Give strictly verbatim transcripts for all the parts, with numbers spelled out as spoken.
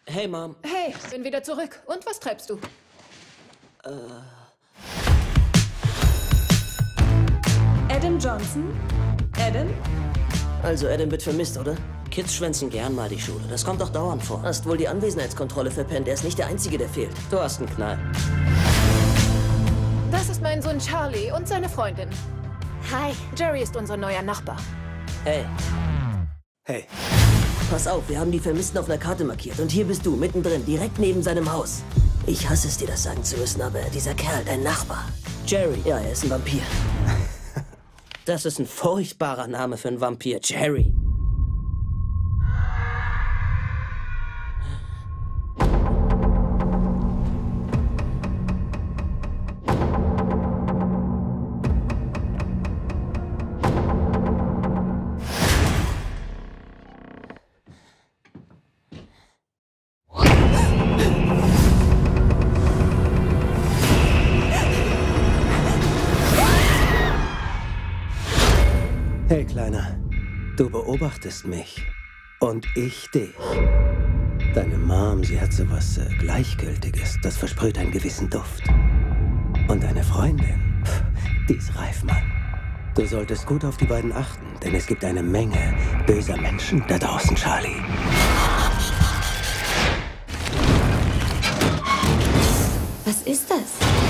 Hey, Mom. Hey, bin wieder zurück. Und was treibst du? Äh... Adam Johnson? Adam? Also, Adam wird vermisst, oder? Kids schwänzen gern mal die Schule. Das kommt doch dauernd vor. Hast wohl die Anwesenheitskontrolle verpennt. Er ist nicht der Einzige, der fehlt. Du hast einen Knall. Das ist mein Sohn Charlie und seine Freundin. Hi. Jerry ist unser neuer Nachbar. Hey. Hey. Pass auf, wir haben die Vermissten auf einer Karte markiert. Und hier bist du, mittendrin, direkt neben seinem Haus. Ich hasse es, dir das sagen zu müssen, aber dieser Kerl, dein Nachbar. Jerry. Ja, er ist ein Vampir. Das ist ein furchtbarer Name für einen Vampir. Jerry. Hey, Kleiner. Du beobachtest mich. Und ich dich. Deine Mom, sie hat sowas äh, Gleichgültiges. Das versprüht einen gewissen Duft. Und deine Freundin, pff, die ist reif, Mann. Du solltest gut auf die beiden achten, denn es gibt eine Menge böser Menschen da draußen, Charlie. Was ist das?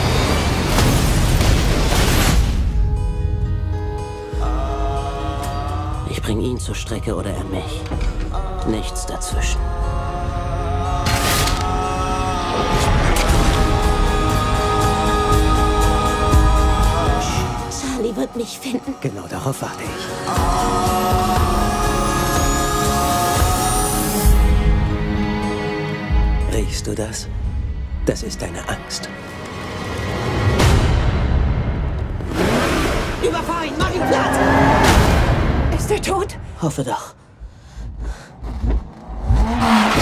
Ich bring ihn zur Strecke oder er mich. Nichts dazwischen. Charlie wird mich finden. Genau darauf warte ich. Riechst du das? Das ist deine Angst. Überfahr ihn! Mach ihn platt! Ist er tot? Hoffe doch. Ah!